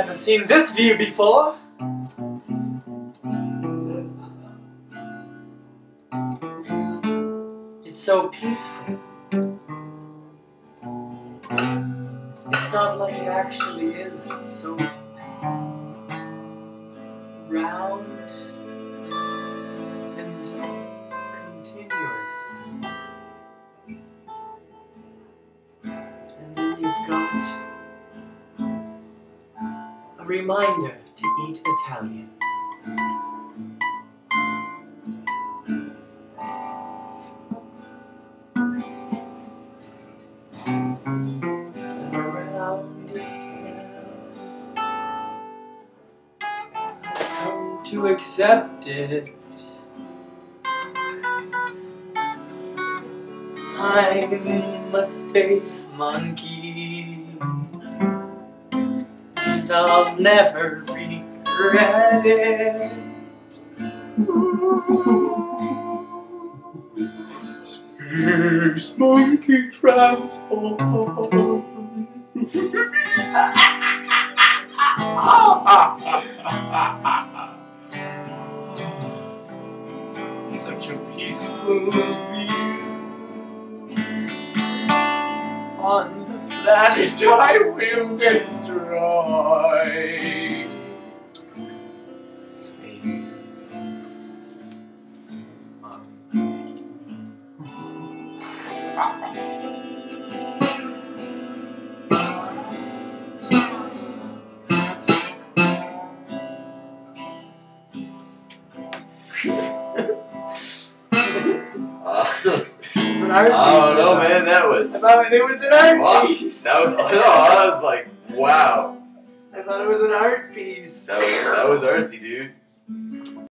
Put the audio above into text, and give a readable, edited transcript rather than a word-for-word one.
Never seen this view before. It's so peaceful. It's not like it actually is. It's so round and continuous. And then you've got a reminder to eat Italian. And around it now, I've come to accept it. I'm a space monkey, and I'll never regret it. Space monkey transform. Such a peaceful view on the planet I will destroy. Space It's an art piece. I don't know, man. That was. I thought it was an art piece. That was. I was like, wow. I thought it was an art piece. That was artsy, dude.